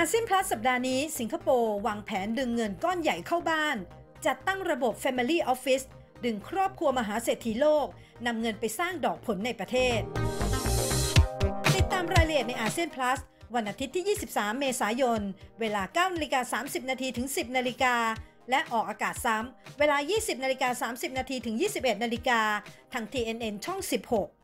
อาเซียนพลัสสัปดาห์นี้สิงคโปร์วางแผนดึงเงินก้อนใหญ่เข้าบ้านจัดตั้งระบบ Family Office ดึงครอบครัวมหาเศรษฐีโลกนำเงินไปสร้างดอกผลในประเทศติดตามรายละเอียดในอาเซียนพลัสวันอาทิตย์ที่ 23 เมษายนเวลา 9:30 นถึง 10 นและออกอากาศซ้ำเวลา 20:30 นถึง 21 นทาง TNN ช่อง 16